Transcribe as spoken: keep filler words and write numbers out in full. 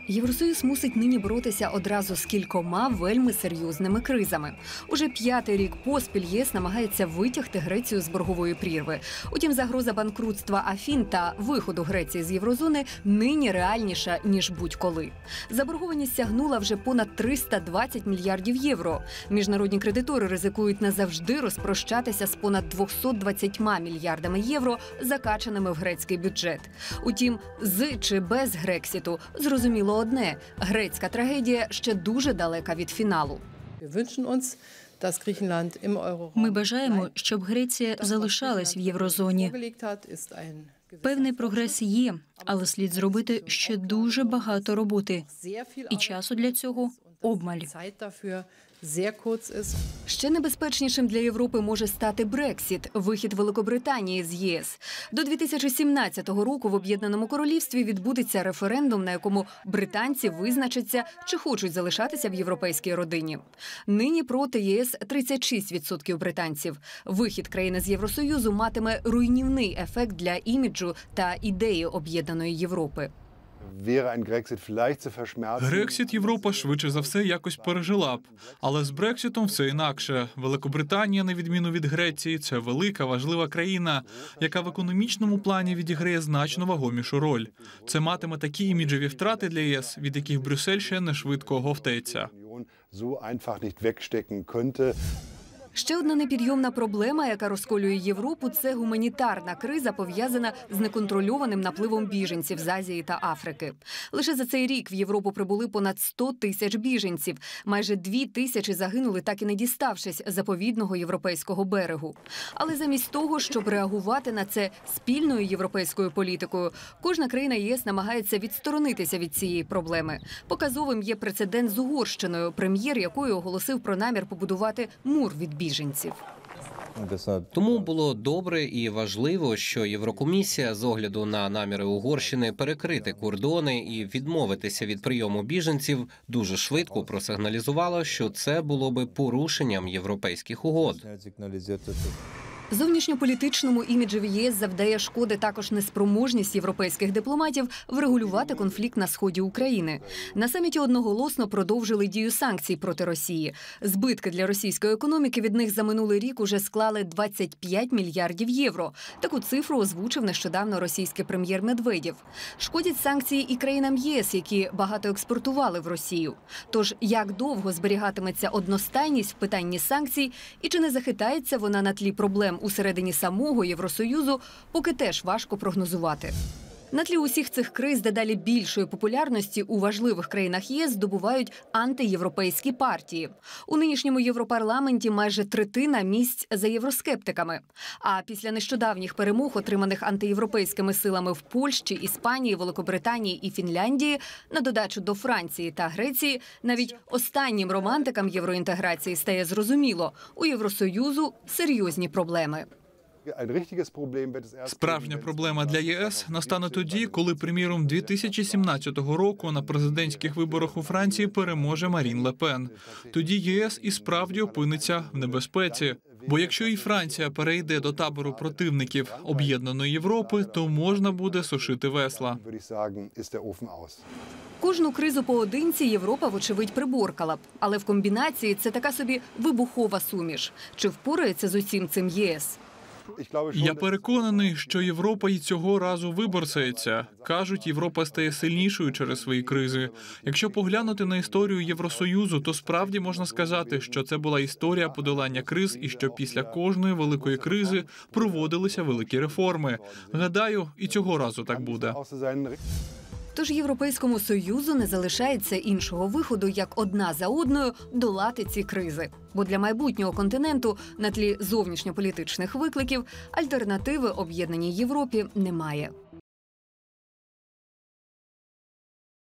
Євросоюз мусить нині боротися одразу з кількома вельми серйозними кризами. Уже п'ятий рік поспіль ЄС намагається витягти Грецію з боргової прірви. Утім, загроза банкрутства Афін та виходу Греції з єврозони нині реальніша, ніж будь-коли. Заборгованість сягнула вже понад триста двадцять мільярдів євро. Міжнародні кредитори ризикують назавжди розпрощатися з понад двома двадцятьма мільярдами євро, закачаними в грецький бюджет. Утім, з чи без Грексіту зрозуміло одне – грецька трагедія ще дуже далека від фіналу. Ми бажаємо, щоб Греція залишалась в єврозоні. Певний прогрес є, але слід зробити ще дуже багато роботи. І часу для цього обмаль. Ще небезпечнішим для Європи може стати Брексіт – вихід Великобританії з ЄС. До дві тисячі сімнадцятого року в Об'єднаному Королівстві відбудеться референдум, на якому британці визначаться, чи хочуть залишатися в європейській родині. Нині проти ЄС тридцять шість відсотків британців. Вихід країни з Євросоюзу матиме руйнівний ефект для іміджу та ідеї об'єднаної Європи. Грексіт Європа швидше за все якось пережила б. Але з Брексітом все інакше. Великобританія, на відміну від Греції, це велика, важлива країна, яка в економічному плані відіграє значно вагомішу роль. Це матиме такі іміджеві втрати для ЄС, від яких Брюссель ще не швидко оговтається. Ще одна непідйомна проблема, яка розколює Європу – це гуманітарна криза, пов'язана з неконтрольованим напливом біженців з Азії та Африки. Лише за цей рік в Європу прибули понад сто тисяч біженців. Майже дві тисячі загинули, так і не діставшись заповідного європейського берегу. Але замість того, щоб реагувати на це спільною європейською політикою, кожна країна ЄС намагається відсторонитися від цієї проблеми. Показовим є прецедент з Угорщиною, прем'єр якої оголосив про намір побудувати мур від біженців. біженців. Тому було добре і важливо, що Єврокомісія з огляду на наміри Угорщини перекрити кордони і відмовитися від прийому біженців дуже швидко просигналізувала, що це було би порушенням європейських угод. Зовнішньополітичному іміджеві ЄС завдає шкоди також неспроможність європейських дипломатів врегулювати конфлікт на сході України. На саміті одноголосно продовжили дію санкцій проти Росії. Збитки для російської економіки від них за минулий рік уже склали двадцять п'ять мільярдів євро. Таку цифру озвучив нещодавно російський прем'єр Медведєв. Шкодять санкції і країнам ЄС, які багато експортували в Росію. Тож, як довго зберігатиметься одностайність в питанні санкцій і чи не захитається вона на тлі проблем усередині самого Євросоюзу, поки теж важко прогнозувати. На тлі усіх цих криз дедалі більшої популярності у важливих країнах ЄС здобувають антиєвропейські партії. У нинішньому Європарламенті майже третина місць за євроскептиками. А після нещодавніх перемог, отриманих антиєвропейськими силами в Польщі, Іспанії, Великобританії і Фінляндії, на додачу до Франції та Греції, навіть останнім романтикам євроінтеграції стає зрозуміло – у Євросоюзу серйозні проблеми. Справжня проблема для ЄС настане тоді, коли, приміром, дві тисячі сімнадцятого року на президентських виборах у Франції переможе Марін Ле Пен. Тоді ЄС і справді опиниться в небезпеці. Бо якщо і Франція перейде до табору противників об'єднаної Європи, то можна буде сушити весла. Кожну кризу поодинці Європа, вочевидь, приборкала б. Але в комбінації це така собі вибухова суміш. Чи впорається з усім цим ЄС? Я переконаний, що Європа і цього разу виборсається. Кажуть, Європа стає сильнішою через свої кризи. Якщо поглянути на історію Євросоюзу, то справді можна сказати, що це була історія подолання криз і що після кожної великої кризи проводилися великі реформи. Гадаю, і цього разу так буде. Тож Європейському Союзу не залишається іншого виходу, як одна за одною долати ці кризи. Бо для майбутнього континенту на тлі зовнішньополітичних викликів альтернативи об'єднаній Європі немає.